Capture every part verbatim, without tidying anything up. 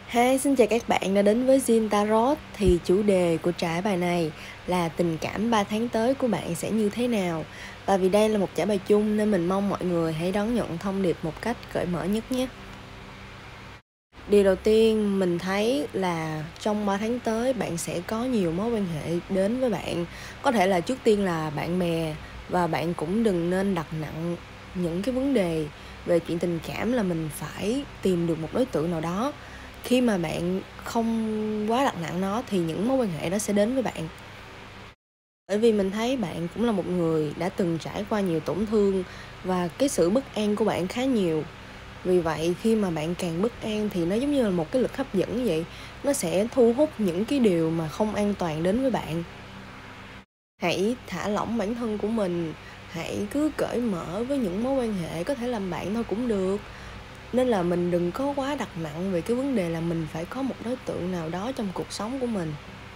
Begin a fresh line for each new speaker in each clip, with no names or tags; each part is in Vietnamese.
Hi, xin chào các bạn đã đến với Zin Tarot. Thì chủ đề của trải bài này là tình cảm ba tháng tới của bạn sẽ như thế nào. Và vì đây là một trải bài chung nên mình mong mọi người hãy đón nhận thông điệp một cách cởi mở nhất nhé. Điều đầu tiên mình thấy là trong ba tháng tới bạn sẽ có nhiều mối quan hệ đến với bạn. Có thể là trước tiên là bạn bè, và bạn cũng đừng nên đặt nặng những cái vấn đề về chuyện tình cảm là mình phải tìm được một đối tượng nào đó. Khi mà bạn không quá đặt nặng nó thì những mối quan hệ đó sẽ đến với bạn. Bởi vì mình thấy bạn cũng là một người đã từng trải qua nhiều tổn thương và cái sự bất an của bạn khá nhiều. Vì vậy khi mà bạn càng bất an thì nó giống như là một cái lực hấp dẫn vậy. Nó sẽ thu hút những cái điều mà không an toàn đến với bạn. Hãy thả lỏng bản thân của mình, hãy cứ cởi mở với những mối quan hệ có thể làm bạn thôi cũng được. Nên là mình đừng có quá đặt nặng về cái vấn đề là mình phải có một đối tượng nào đó trong cuộc sống của mình.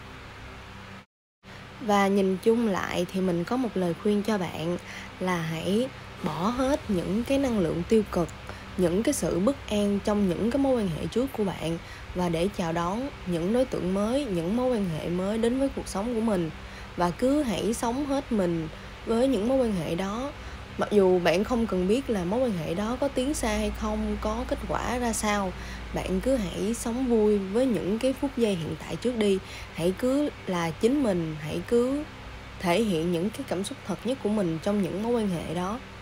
Và nhìn chung lại thì mình có một lời khuyên cho bạn là hãy bỏ hết những cái năng lượng tiêu cực, những cái sự bất an trong những cái mối quan hệ trước của bạn, và để chào đón những đối tượng mới, những mối quan hệ mới đến với cuộc sống của mình. Và cứ hãy sống hết mình với những mối quan hệ đó. Mặc dù bạn không cần biết là mối quan hệ đó có tiến xa hay không, có kết quả ra sao, bạn cứ hãy sống vui với những cái phút giây hiện tại trước đi. Hãy cứ là chính mình, hãy cứ thể hiện những cái cảm xúc thật nhất của mình trong những mối quan hệ đó.